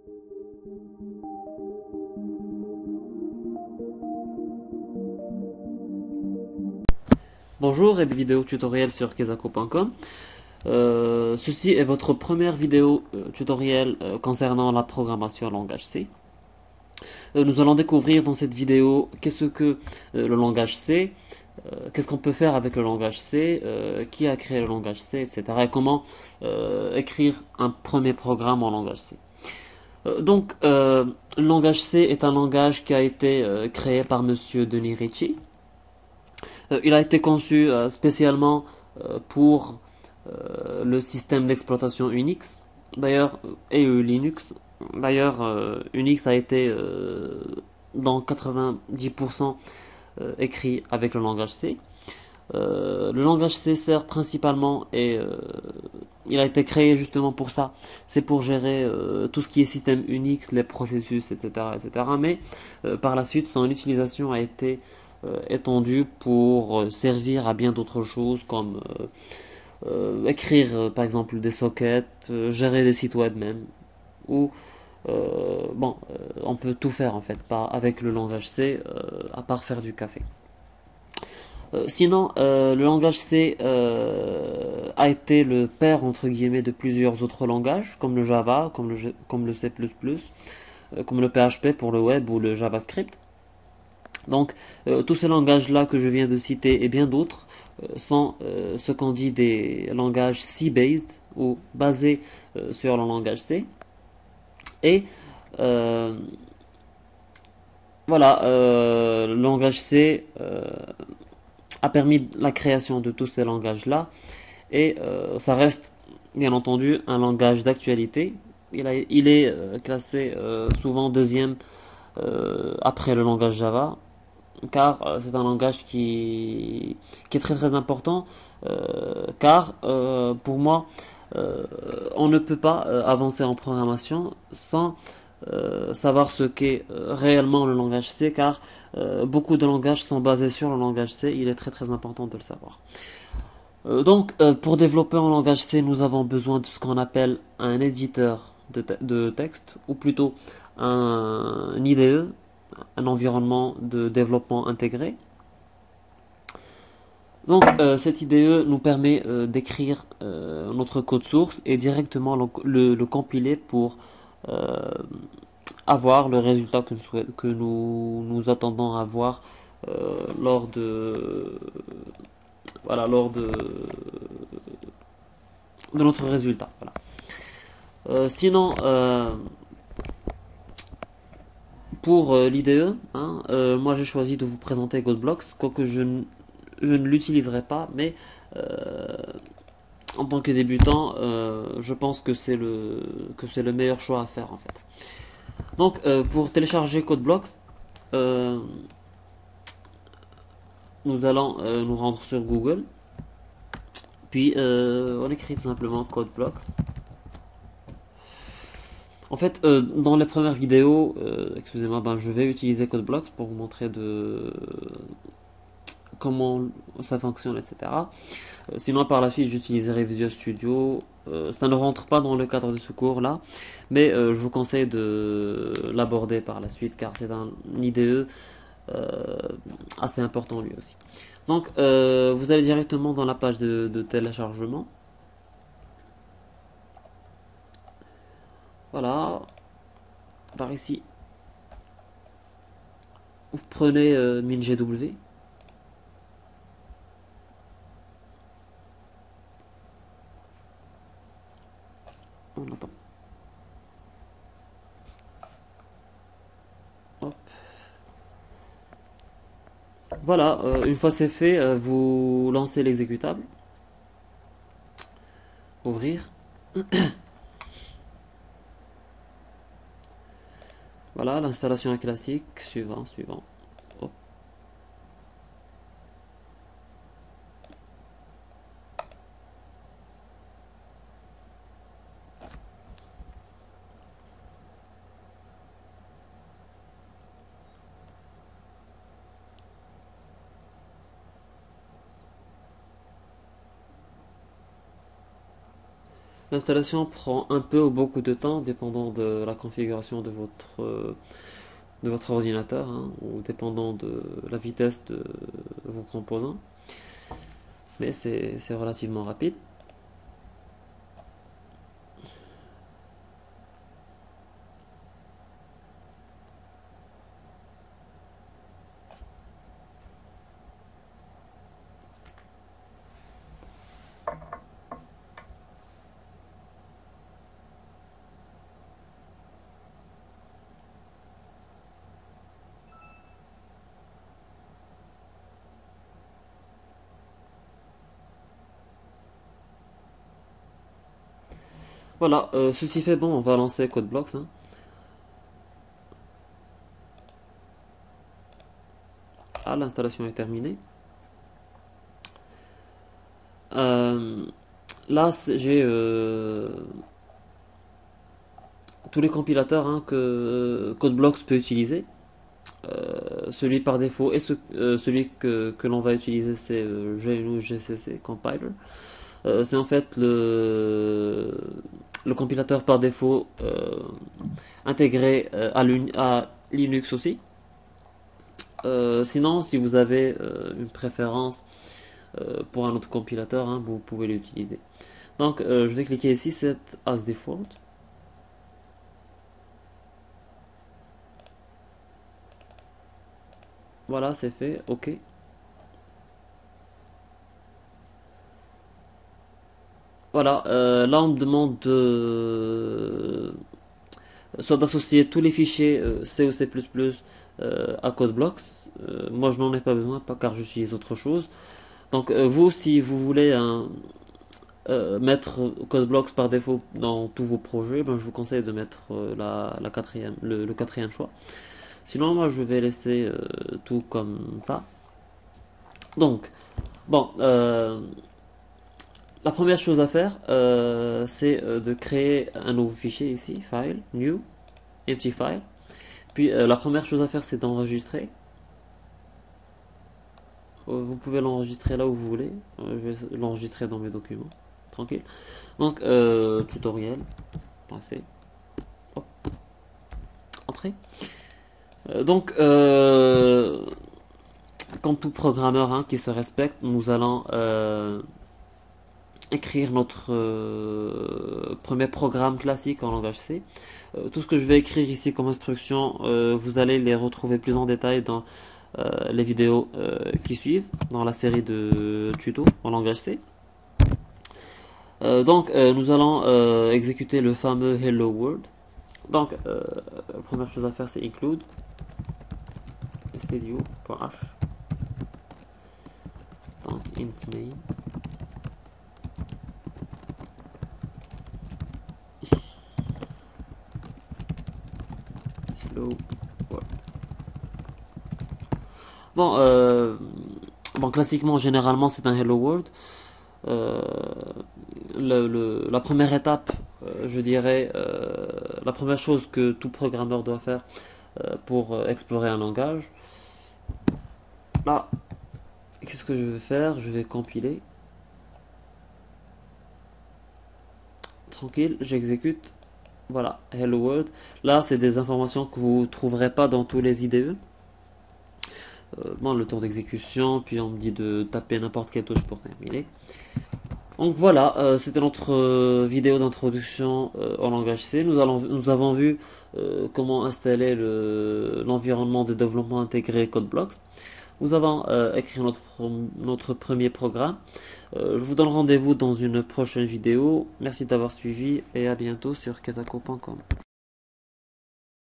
Bonjour et vidéo tutoriel sur kezako.com. Ceci est votre première vidéo tutoriel concernant la programmation en langage C. Nous allons découvrir dans cette vidéo qu'est-ce que le langage C, qu'est-ce qu'on peut faire avec le langage C, qui a créé le langage C, etc. Et comment écrire un premier programme en langage C. Le langage C est un langage qui a été créé par Monsieur Denis Ritchie. Il a été conçu spécialement pour le système d'exploitation Unix, d'ailleurs, et Linux. D'ailleurs, Unix a été dans 90% écrit avec le langage C. Le langage C sert principalement et il a été créé justement pour ça. C'est pour gérer tout ce qui est système Unix, les processus, etc., etc. Mais par la suite, son utilisation a été étendue pour servir à bien d'autres choses comme écrire par exemple des sockets, gérer des sites web même, ou on peut tout faire en fait avec le langage C à part faire du café. Sinon, le langage C a été le père entre guillemets de plusieurs autres langages, comme le Java, comme le C++, comme le PHP pour le web ou le JavaScript. Donc, tous ces langages-là que je viens de citer et bien d'autres sont ce qu'on dit des langages C-based ou basés sur le langage C. Et euh, le langage C a permis la création de tous ces langages-là et ça reste bien entendu un langage d'actualité. Il est classé souvent deuxième après le langage Java car c'est un langage qui est très très important car pour moi on ne peut pas avancer en programmation sans savoir ce qu'est réellement le langage C car beaucoup de langages sont basés sur le langage C, il est très très important de le savoir. Pour développer en langage C, nous avons besoin de ce qu'on appelle un éditeur de texte, ou plutôt un IDE, un environnement de développement intégré. Cet IDE nous permet d'écrire notre code source et directement le compiler pour euh, avoir le résultat que nous attendons avoir lors de notre résultat. Voilà. Sinon, pour l'IDE, moi j'ai choisi de vous présenter Codeblox, quoique je ne l'utiliserai pas, mais en tant que débutant, je pense que c'est le meilleur choix à faire en fait. Pour télécharger Codeblox, euh, nous allons nous rendre sur Google, puis on écrit tout simplement Codeblox. En fait, dans les premières vidéos, excusez-moi, je vais utiliser Codeblox pour vous montrer comment ça fonctionne, etc. Sinon, par la suite, j'utiliserai Visual Studio. Ça ne rentre pas dans le cadre de ce cours-là, mais je vous conseille de l'aborder par la suite car c'est un IDE assez important lui aussi. Vous allez directement dans la page de téléchargement. Voilà, par ici, vous prenez MinGW. On attend. Hop. Voilà, une fois c'est fait, vous lancez l'exécutable. Ouvrir. Voilà, l'installation est classique. Suivant, suivant. Hop. L'installation prend un peu ou beaucoup de temps, dépendant de la configuration de votre ordinateur, hein, ou dépendant de la vitesse de vos composants. Mais c'est relativement rapide. Voilà, ceci fait, bon, on va lancer CodeBlocks, hein. Ah, l'installation est terminée. Euh, Là, j'ai tous les compilateurs, hein, que CodeBlocks peut utiliser. Celui par défaut et celui que l'on va utiliser, c'est GNU GCC Compiler. C'est en fait le compilateur par défaut intégré à Linux aussi. Sinon, si vous avez une préférence pour un autre compilateur, hein, vous pouvez l'utiliser. Donc, je vais cliquer ici, Set as default. Voilà, c'est fait. OK. Voilà, là on me demande soit d'associer tous les fichiers C ou C++ à CodeBlocks. Moi je n'en ai pas besoin, pas car j'utilise autre chose. Donc vous, si vous voulez mettre CodeBlocks par défaut dans tous vos projets, ben, je vous conseille de mettre le quatrième choix. Sinon, moi je vais laisser tout comme ça. Donc, bon, la première chose à faire, c'est de créer un nouveau fichier ici, File, New, Empty File. Puis la première chose à faire, c'est d'enregistrer. Vous pouvez l'enregistrer là où vous voulez. Je vais l'enregistrer dans mes documents. Tranquille. Donc, tutoriel. Passer. Hop. Entrée. Donc, comme tout programmeur, hein, qui se respecte, nous allons écrire notre premier programme classique en langage C. Tout ce que je vais écrire ici comme instruction, vous allez les retrouver plus en détail dans les vidéos qui suivent, dans la série de tutos en langage C. Donc, nous allons exécuter le fameux Hello World. Donc, la première chose à faire, c'est include stdio.h. Donc, int main. Hello World. Bon, bon, classiquement, généralement, c'est un Hello World. Euh, la première étape, je dirais, la première chose que tout programmeur doit faire pour explorer un langage. Là, qu'est-ce que je vais faire? Je vais compiler. Tranquille, j'exécute. Voilà, Hello World. Là, c'est des informations que vous ne trouverez pas dans tous les IDE. Bon, le temps d'exécution, puis on me dit de taper n'importe quelle touche pour terminer. Donc voilà, c'était notre vidéo d'introduction au langage C. Nous avons vu comment installer l'environnement de développement intégré CodeBlocks. Nous avons écrit notre premier programme. Je vous donne rendez-vous dans une prochaine vidéo. Merci d'avoir suivi et à bientôt sur kazako.com.